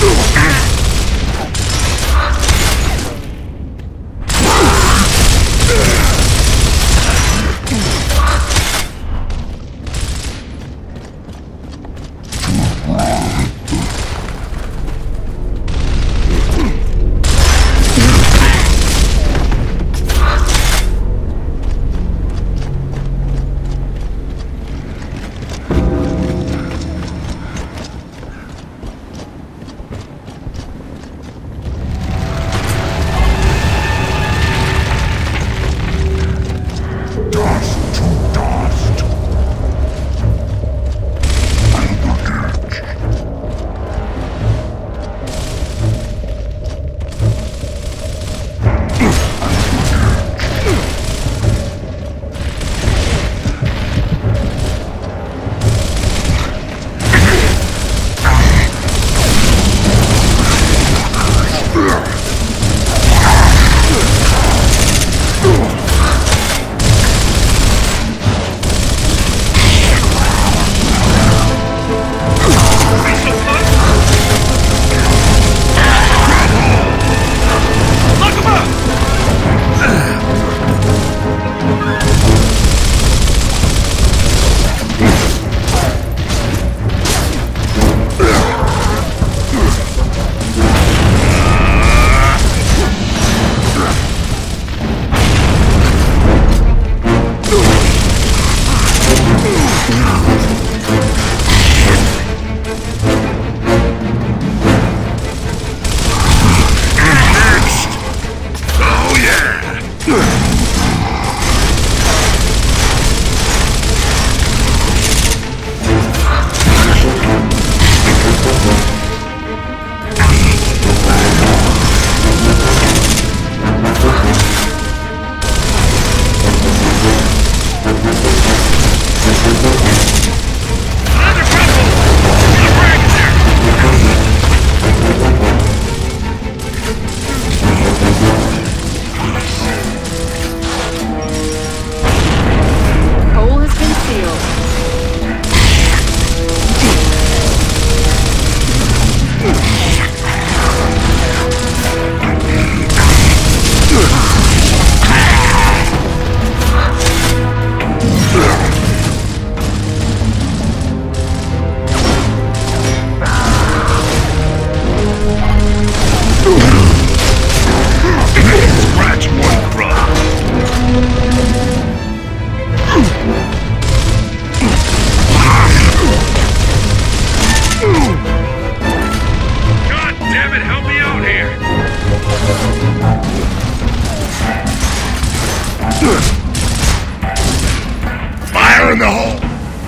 Fire in the hole!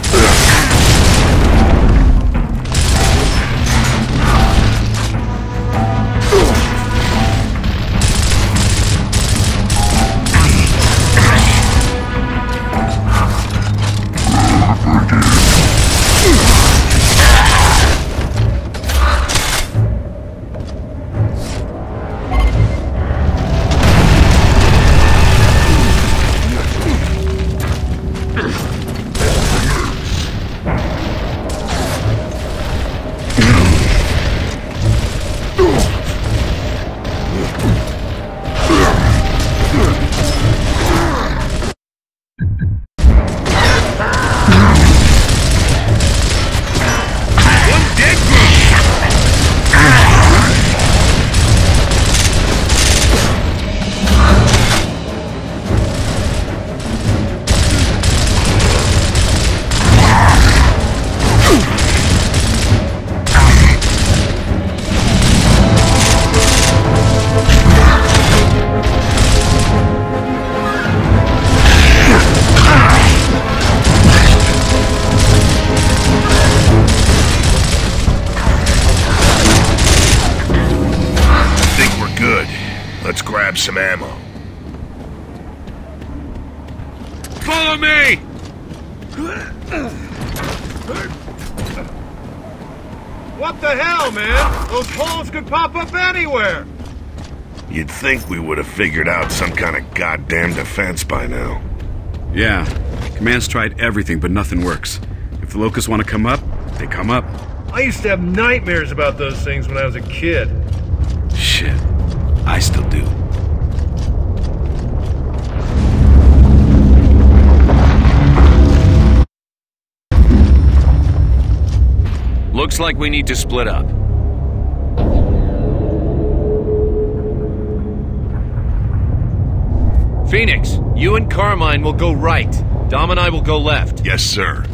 Let's grab some ammo. Follow me! What the hell, man? Those holes could pop up anywhere! You'd think we would have figured out some kind of goddamn defense by now. Yeah. Command's tried everything, but nothing works. If the locusts want to come up, they come up. I used to have nightmares about those things when I was a kid. Shit. I still do. Looks like we need to split up. Phoenix, you and Carmine will go right. Dom and I will go left. Yes, sir.